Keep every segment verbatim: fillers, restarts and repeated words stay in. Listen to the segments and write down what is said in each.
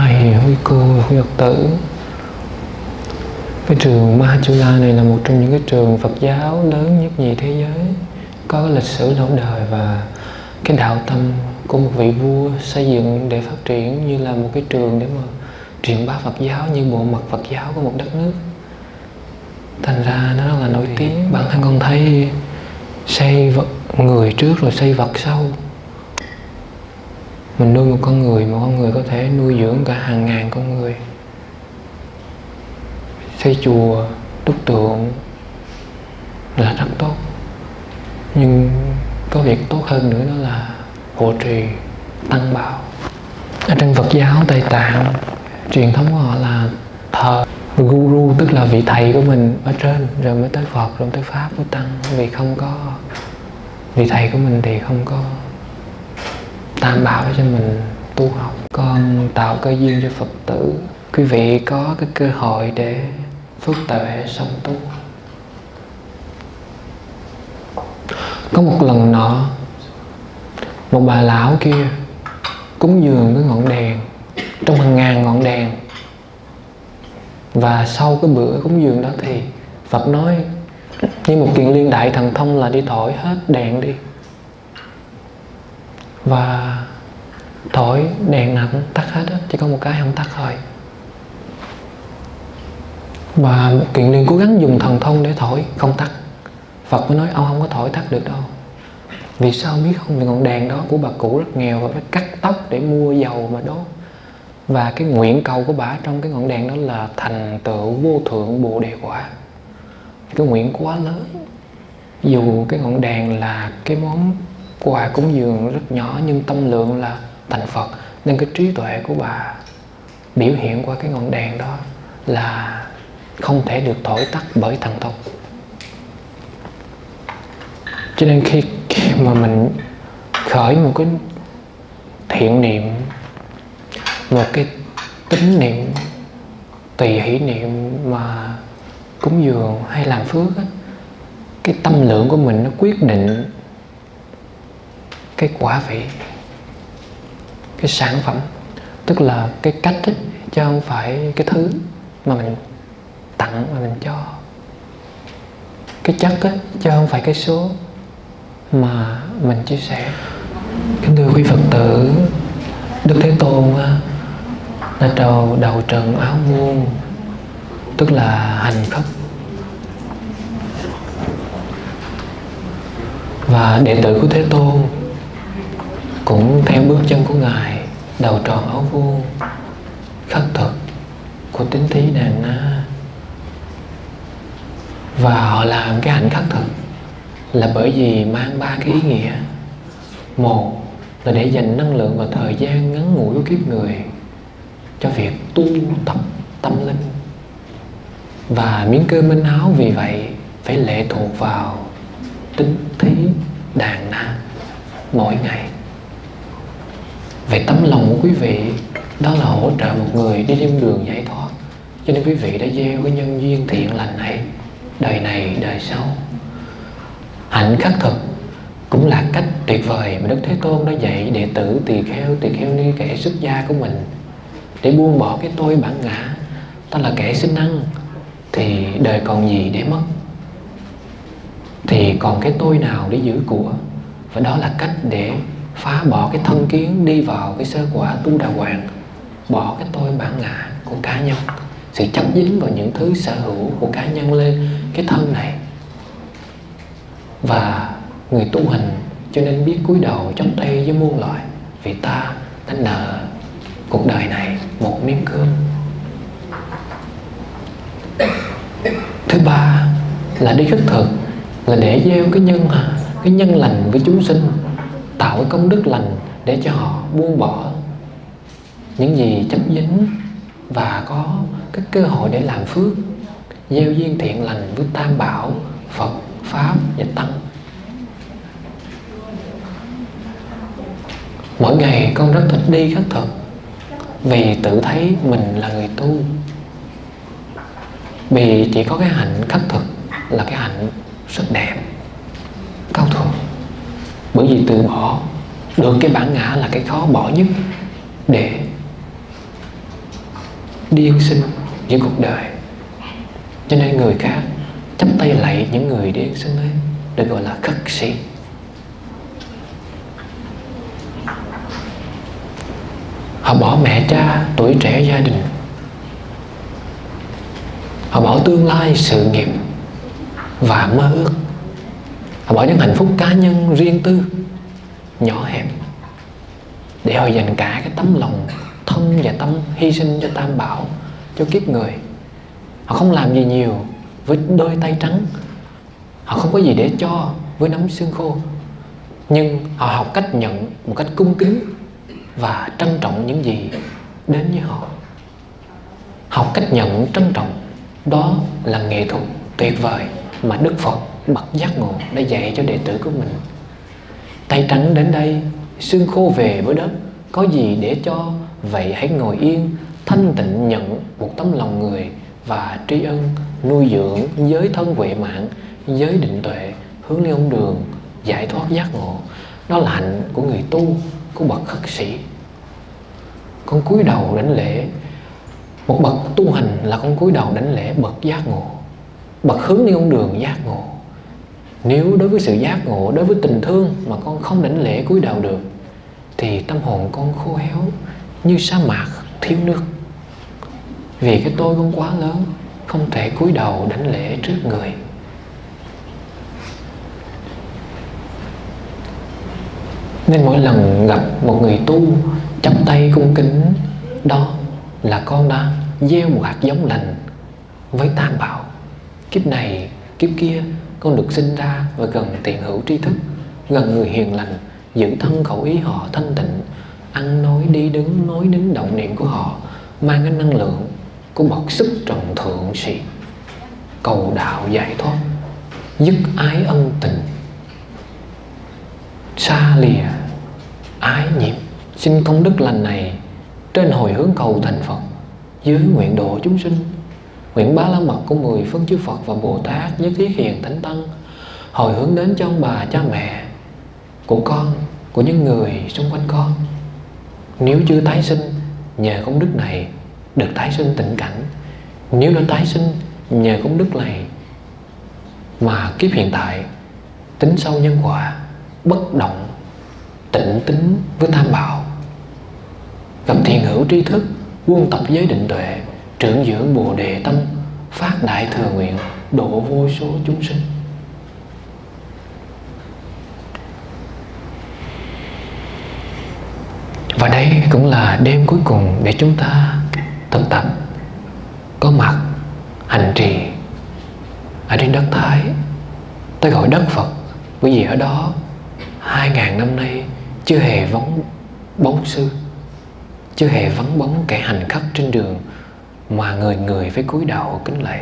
thầy, quý cô, quý Phật tử. Cái trường Mahachula này là một trong những cái trường Phật giáo lớn nhất nhì thế giới, có cái lịch sử lâu đời và cái đạo tâm của một vị vua xây dựng để phát triển như là một cái trường để mà truyền bá Phật giáo, như bộ mặt Phật giáo của một đất nước. Thành ra nó rất là nổi tiếng. Bản thân con thấy xây vật người trước rồi xây vật sau. Mình nuôi một con người, một con người có thể nuôi dưỡng cả hàng ngàn con người. Xây chùa, đúc tượng là rất tốt, nhưng có việc tốt hơn nữa đó là hộ trì, tăng bảo. Ở trong Phật giáo Tây Tạng, truyền thống của họ là thờ Guru, tức là vị thầy của mình ở trên, rồi mới tới Phật, rồi tới Pháp, mới Tăng. Vì không có vị thầy của mình thì không có tam bảo cho mình tu học. Con tạo cơ duyên cho Phật tử, quý vị có cái cơ hội để phước tuệ song tu. Có một lần nọ, một bà lão kia cúng dường cái ngọn đèn trong hàng ngàn ngọn đèn, và sau cái bữa cúng dường đó thì Phật nói như một kiện liên đại thần thông là đi thổi hết đèn đi, và thổi đèn nào cũng tắt hết á, chỉ có một cái không tắt thôi. Và một kiện liên cố gắng dùng thần thông để thổi không tắt. Phật mới nói ông không có thổi tắt được đâu. Vì sao biết không? Vì ngọn đèn đó của bà cụ rất nghèo và phải cắt tóc để mua dầu mà đốt. Và cái nguyện cầu của bà trong cái ngọn đèn đó là thành tựu vô thượng bồ đề quả. Cái nguyện quá lớn. Dù cái ngọn đèn là cái món quà cúng dường rất nhỏ, nhưng tâm lượng là thành Phật, nên cái trí tuệ của bà biểu hiện qua cái ngọn đèn đó là không thể được thổi tắt bởi thần thông. Cho nên khi, khi mà mình khởi một cái thiện niệm, một cái tín niệm, tùy hỷ niệm mà cúng dường hay làm phước á, cái tâm lượng của mình nó quyết định cái quả vị, cái sản phẩm, tức là cái cách ấy, chứ không phải cái thứ mà mình tặng mà mình cho, cái chất ấy, chứ không phải cái số mà mình chia sẻ. Kính thưa quý Phật tử, Đức Thế Tôn là đầu đầu trần áo vuông, tức là hành khất, và đệ tử của Thế Tôn cũng theo bước chân của Ngài, đầu tròn áo vuông, khất thực của Tín Thí Đàn Na. Và họ làm cái hạnh khất thực là bởi vì mang ba cái ý nghĩa. Một là để dành năng lượng và thời gian ngắn ngủi của kiếp người cho việc tu tập tâm linh, và miếng cơm manh áo vì vậy phải lệ thuộc vào Tín Thí Đàn Na mỗi ngày. Về tấm lòng của quý vị đó là hỗ trợ một người đi trên đường giải thoát, cho nên quý vị đã gieo cái nhân duyên thiện lành này đời này đời sau. Hạnh khắc thực cũng là cách tuyệt vời mà Đức Thế Tôn đã dạy đệ tử tỳ kheo, tỳ kheo ni, kẻ xuất gia của mình để buông bỏ cái tôi bản ngã, ta là kẻ xin ăn thì đời còn gì để mất, thì còn cái tôi nào để giữ của. Và đó là cách để phá bỏ cái thân kiến, đi vào cái sơ quả tu đà hoàng, bỏ cái tôi bản ngã của cá nhân, sự chấp dính vào những thứ sở hữu của cá nhân lên cái thân này. Và người tu hành cho nên biết cúi đầu chắp tay với muôn loài, vì ta đã nợ cuộc đời này một miếng cơm. Thứ ba là đi khất thực, là để gieo cái nhân cái nhân lành với chúng sinh, tạo cái công đức lành để cho họ buông bỏ những gì chấp dính và có cái cơ hội để làm phước, gieo duyên thiện lành với Tam Bảo, Phật, Pháp và Tăng. Mỗi ngày con rất thích đi khất thực vì tự thấy mình là người tu. Vì chỉ có cái hạnh khất thực là cái hạnh rất đẹp, cao thượng. Bởi vì từ bỏ được cái bản ngã là cái khó bỏ nhất để điên sinh với cuộc đời. Cho nên người khác chắp tay lạy những người điên sinh ấy được gọi là khất sĩ. Họ bỏ mẹ cha, tuổi trẻ, gia đình. Họ bỏ tương lai, sự nghiệp và mơ ước. Họ bỏ những hạnh phúc cá nhân, riêng tư, nhỏ hẹp để họ dành cả cái tấm lòng thân và tâm hy sinh cho Tam Bảo, cho kiếp người. Họ không làm gì nhiều với đôi tay trắng. Họ không có gì để cho với nắm xương khô. Nhưng họ học cách nhận một cách cung kính và trân trọng những gì đến với họ. Học cách nhận trân trọng, đó là nghệ thuật tuyệt vời mà Đức Phật bậc giác ngộ đã dạy cho đệ tử của mình. Tay trắng đến đây, xương khô về với đất, có gì để cho, vậy hãy ngồi yên, thanh tịnh nhận một tấm lòng người và tri ân, nuôi dưỡng giới thân huệ mạng, giới định tuệ, hướng lên ông đường giải thoát giác ngộ. Đó là hạnh của người tu, của bậc khất sĩ. Con cúi đầu đảnh lễ. Một bậc tu hành là con cúi đầu đảnh lễ bậc giác ngộ, bậc hướng đi ông đường giác ngộ. Nếu đối với sự giác ngộ, đối với tình thương mà con không đảnh lễ cúi đầu được, thì tâm hồn con khô héo như sa mạc thiếu nước. Vì cái tôi con quá lớn, không thể cúi đầu đảnh lễ trước người. Nên mỗi lần gặp một người tu chắp tay cung kính, đó là con đã gieo một hạt giống lành với Tam Bảo. Kiếp này, kiếp kia con được sinh ra và gần tiền hữu tri thức, gần người hiền lành, giữ thân khẩu ý họ thanh tịnh, ăn nói đi đứng nói đến động niệm của họ mang cái năng lượng của bậc sức trọng thượng sĩ, cầu đạo giải thoát, dứt ái ân tình, xa lìa ái nhiễm. Xin công đức lành này trên hồi hướng cầu thành Phật, dưới nguyện độ chúng sinh, nguyện bá la mật của mười phương chư Phật và Bồ Tát, nhất thiết hiền thánh tăng, hồi hướng đến cho ông bà cha mẹ của con, của những người xung quanh con. Nếu chưa tái sinh, nhờ công đức này được tái sinh tịnh cảnh. Nếu đã tái sinh, nhờ công đức này mà kiếp hiện tại tính sâu nhân quả, bất động tịnh tính với Tam Bảo, gặp thiền hữu tri thức, quân tập giới định tuệ, trưởng dưỡng bồ đề tâm, phát đại thừa nguyện, độ vô số chúng sinh. Và đây cũng là đêm cuối cùng để chúng ta thực tập có mặt hành trì ở trên đất Thái. Tôi gọi đất Phật bởi vì ở đó hai ngàn năm nay chưa hề vắng bóng sư, chưa hề vắng bóng kẻ hành khất trên đường mà người người phải cúi đầu kính lạy.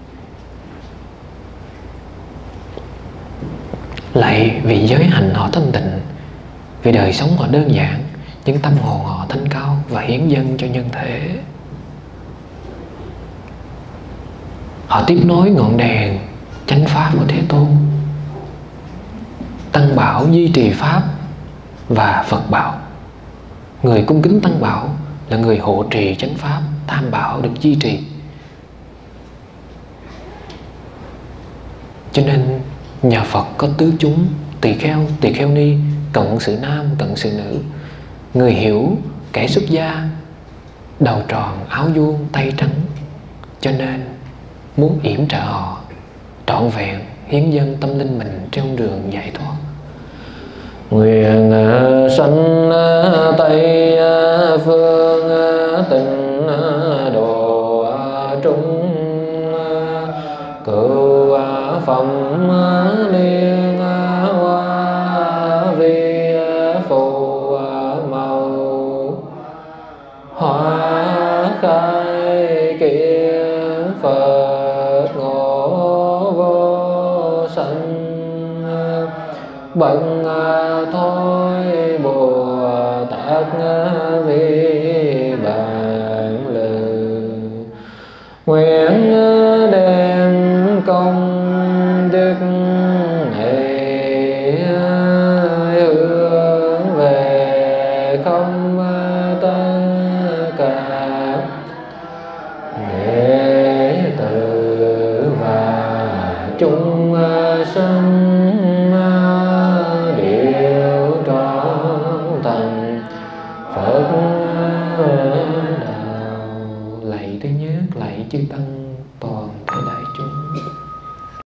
Lạy vì giới hạnh họ thanh tịnh, vì đời sống họ đơn giản, nhưng tâm hồn họ thanh cao và hiến dâng cho nhân thể. Họ tiếp nối ngọn đèn chánh pháp của Thế Tôn, Tăng Bảo duy trì pháp và Phật Bảo. Người cung kính Tăng Bảo là người hộ trì chánh pháp, Tam Bảo được duy trì. Cho nên nhà Phật có tứ chúng, tỳ kheo, tỳ kheo ni, cận sự nam, cận sự nữ. Người hiểu, kẻ xuất gia, đầu tròn, áo vuông, tay trắng. Cho nên muốn yểm trợ họ trọn vẹn, hiến dâng tâm linh mình trên đường giải thoát. Nguyện sanh Tây phương tịnh độ trung, cửu phẩm liên hoa vi phù màu, hóa khai kiến Phật ngộ vô sanh. Bậc thôi Bồ Tát vi bản lự, nguyện đem công đức này hướng về không tất cả sanh điệu trọn thành Phật đạo. Lạy thứ nhất, lạy chư tăng toàn